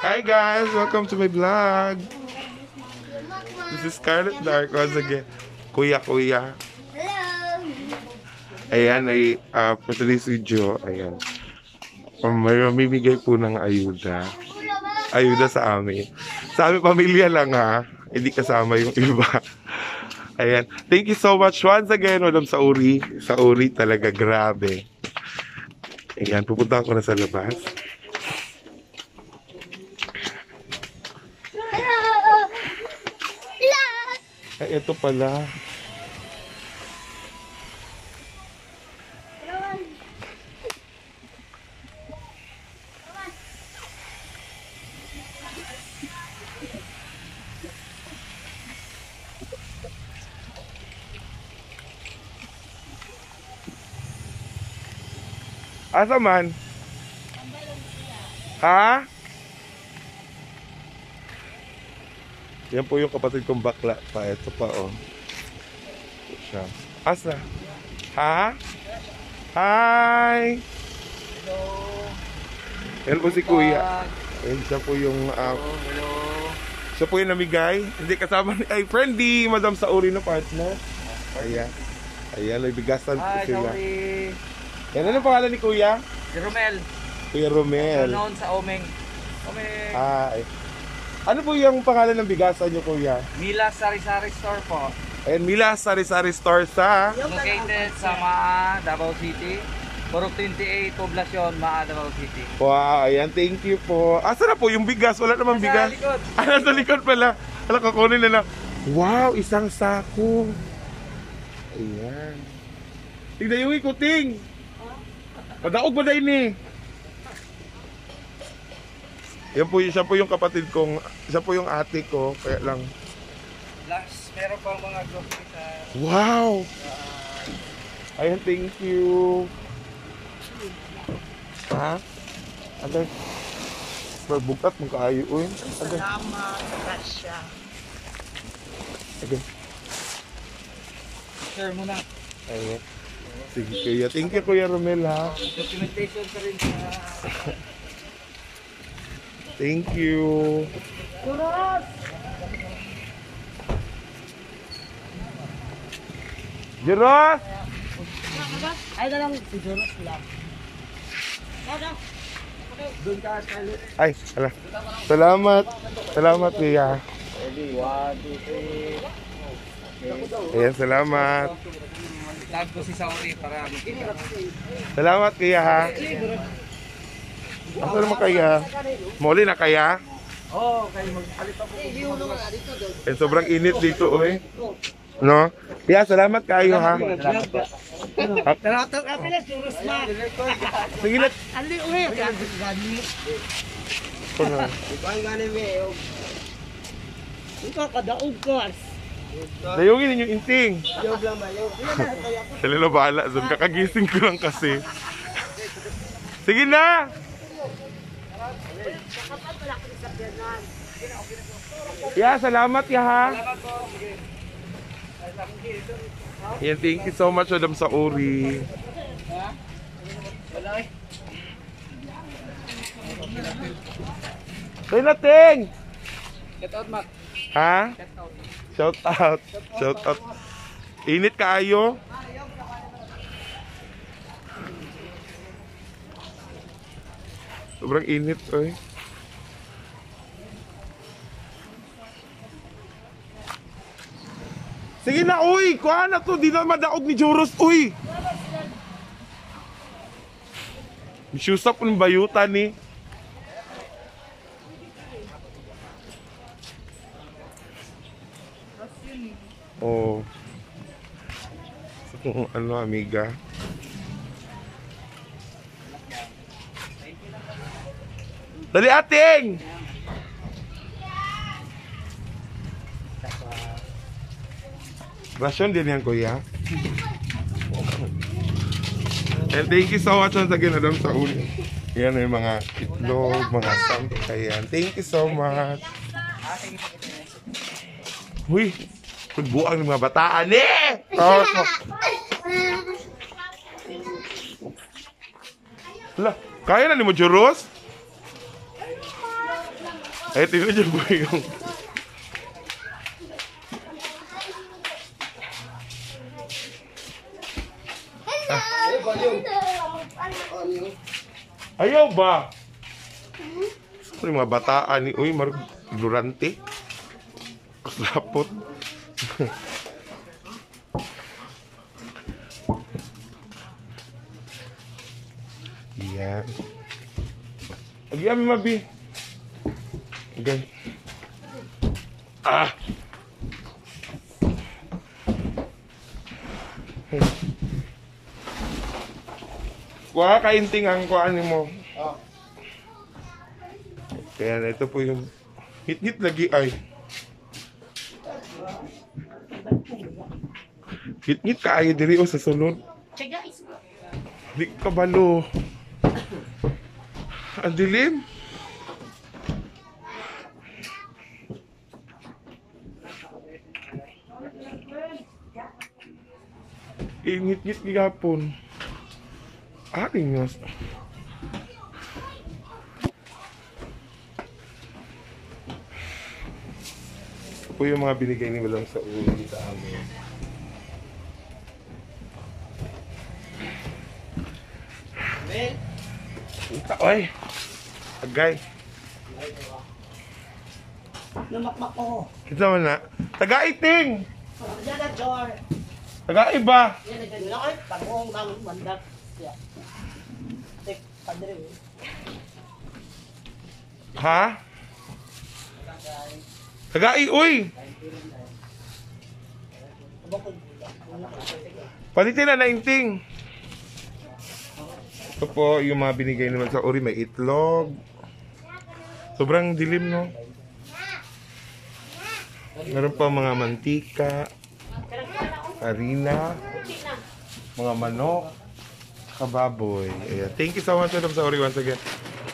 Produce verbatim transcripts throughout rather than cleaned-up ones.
Hi guys, welcome to my vlog. This is Scarlet Dark once again. Kuya, kuya. Hello. Ayan ay uh, patuloy si Joe. Ayan. Um, may mamimigay po ng ayuda. Ayuda sa amin. Sa aming pamilya lang ha. Hindi kasama yung iba. Ayan. Thank you so much once again, Madam Sauri. Sauri talaga, grabe. Ayan, pupunta ako na sa labas. Ay, ito pala. Asa man? Ha? Yan po yung kapatid kong bakla pa. Ito pa oh. Ito siya. Asa? Ha? Hi! Hello! Yan po si Kuya. Yan siya po yung uh, Hello! siya po yung namigay. Hindi kasama ni ay friendly Madam Sauri na partner. Ayan. Ayan, may bigasan po Hi, sila. sorry! Yan, ano pangalan ni Kuya? Si Romel. Kuya Romel. Noon sa Omeng. Omeng. Ay. Ano po yung pangalan ng bigasan niyo, Kuya? Mila Sari Sari Store po. Ayan, Mila Sari Sari Store sa Located sa Maa, Davao City. Purok twenty-eight, Poblacion, Maa, Davao City. wow, ayan, thank you po. Asa na po yung bigas? Wala namang bigas. Sa likod. Ah, nasa likod pala. Alam, kakunin na lang. Wow, isang sako. Ayan. Tignan yung ikuting. Madaog ba na ini? Yan po, siya po yung kapatid kong, siya po yung ate ko, kaya lang. Last, meron pang mga grocery sa... Wow! Ayan, thank you. Ha? Ano? Magbukat, magkaayo, uy. Salamat, Tasha. Okay. Share mo na. Ayan. Sige, kuya. Thank you, Kuya Romel, ha? Documentation ka rin sa... Thank you. Juros! Jeros! Ay, na lang si Juros lang. Doon ka, Scarlett. Ay, ala. Salamat. Salamat, kuya. Ready, one, two, three. Ayan, salamat. Tag ko si Sauri para makita. Salamat, kuya, ha? Asa naman kaya? Muli na kaya? Oo, kayo magpalit ako. Eh, sobrang init dito, oy. No? Kaya, salamat kayo, ha? Taratok ka pala, Juros na. Sige na. Ali, uwi. Gani. Ito na. Ikaw gani me. Ikaw, kadaog ko. Dayungin ninyo inting. Yo lang ba yo? Sila na bahala. Zon, kakagising ko lang kasi. Sige na! Yeah, salamat ya ha. Yeah, thank you so much, Madam Sauri. Say nating! Get out, Mac. Ha? Shout out. Shout out. Init kaayo. Sobrang init, oy. Sige na, uy! Kuha na to! Di na madaog ni Juros, uy! Misusap ng bayutan ni. Oh. So, ano, amiga? Dali, ating! Rasyon din yan, kuya. And thank you so much once again, Madam Sauri. Yan yung mga itlog, mga sampay. Thank you so much. Uy, pagbuang ng mga bataan eh! Oh, Hala, kaya na ni mo, Juros? Ay, tingnan niyo po yung... Ah. Ayaw ba? Ano yung mga bataan ni... Uy, marag... Ignorante. Kaslapot. Yan. Agi kami mabi. Okay. Ah. Kuha kainting ang kuhaan mo. Oh. Kaya ito po yung hit-hit lagi ay. Hit-hit kaayo diri o sa sulod. Di ka balo. Ang dilim. Ingit-ngit gihapon. Ah, tingos. Ito po yung mga binigay ni Walang sa uli sa amin. Well, Ika, oy. Agay. namakmak ko. Kita man na. Taga-iting! Diyan na, Jor. Taga-iba! Yan na, ganyan ako. Pagong tamang mandak. Yeah. Tek, padre. Ha? Taga-i, uy! Palitin na nainting. Ito po yung mga binigay naman sa uri. May itlog. Sobrang dilim, no? Meron pa mga mantika, harina, mga manok, kababoy. Ayan. Thank you so much sa uri once again.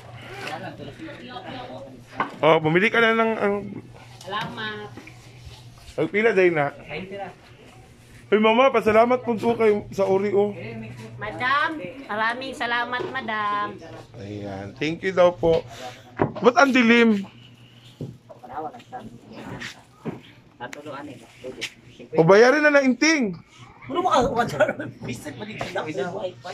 Oh, bumili ka na ng... Ang... Salamat. Ang pila, Dayna. Hey, mama, pasalamat po po kayo sa uri, oh. Madam, maraming salamat, madam. Ayan. Thank you daw po. Ba't ang dilim? O bayarin na na inting. Ano mo ka? Wajar. Bisip, maligid lang. Wi-Fi.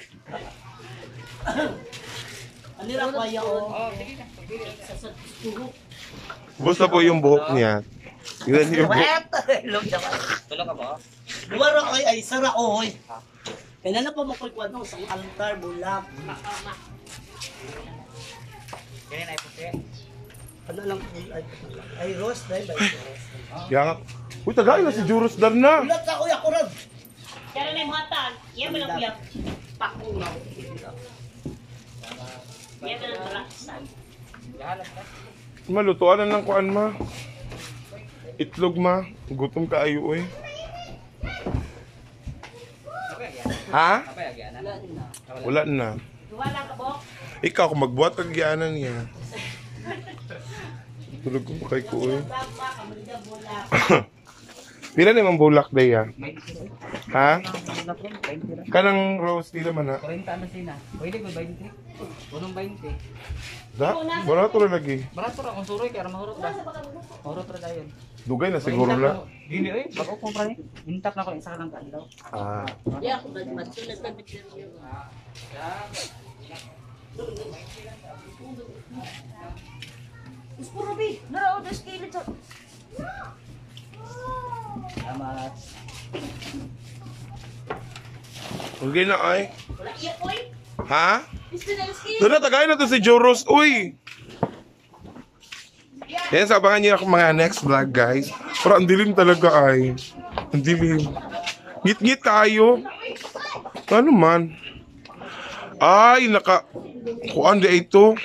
Ano lang kaya o? Sa puro. Basta po yung buhok niya. Yun yung buhok. Wet! Ilong siya ka. Tulog ka ba? Duwara oy ay sara oy. Kaya na pa makuikuan ng isang altar, bulak. Ganyan ay puti. Ano lang ay, ay rose dahil ba rose. Kaya nga. Uy, tagay na si Juros Dar na. Bulak ka oy ako rod. Kaya na yung hatan. Yan mo lang kuya. Pakunaw. Yan mo lang malaksan. Malutuan na ng kuan, ma. Itlog, ma. Gutom ka ayo, eh. Ha? Wala na. Wala ka, Bok? Ikaw, kung magbuhat ang gianan niya. Tulog ko kay ko, eh. Pila na yung bulak day, ha? Ha? Kanang rose, pila man, ha? forty na sina. Pwede ko twenty. Punong twenty. Da? Barato na lagi. Barato ra kung suroy kaya mahurot ra. Mahurot ra dayon. Dugay na siguro na. Dili oy, bako kumpra ni. Intak na ko isa lang kadlaw. Ah. Yeah, kung nagmasulat na bityan niyo. Ispuro, Bi. Nara, dos kilo to. Salamat. Okay na, ay. Wala iya, oy. Ha? Gusto na yung skin. Doon na, tagay na to si Joros. Uy! Yan, sa abangan niyo ako mga next vlog, guys. Pero ang dilim talaga, ay. Ang dilim. Ngit-ngit kayo. Ano man? Ay, naka... Kuan di ito.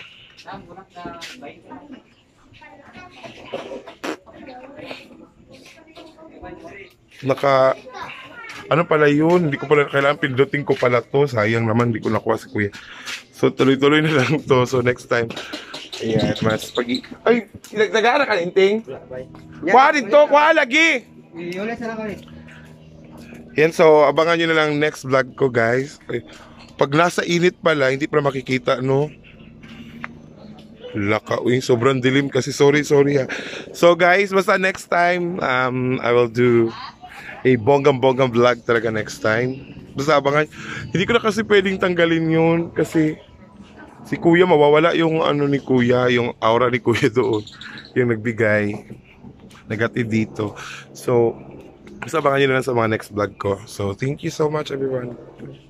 Naka... Ano pala yun? Hindi ko pala kailangan pindutin ko pala to. Sayang naman, hindi ko nakuha si kuya. So, tuloy-tuloy na lang to. So, next time. Ayan, mas pag... Ay, nag-aara ka, Inting? Kuha dito, kuha lagi! Iulit na lang Yan, so, abangan nyo na lang next vlog ko, guys. Ay, pag nasa init pala, hindi pa makikita, no? Laka, uy, sobrang dilim kasi. Sorry, sorry ha. So guys, basta next time, um, I will do a bonggang-bonggang vlog talaga next time. Basta abangan. Hindi ko na kasi pwedeng tanggalin yun kasi si Kuya, mawawala yung ano ni Kuya, yung aura ni Kuya doon. Yung nagbigay. Nagatid dito. So, basta abangan nyo na lang sa mga next vlog ko. So, thank you so much everyone.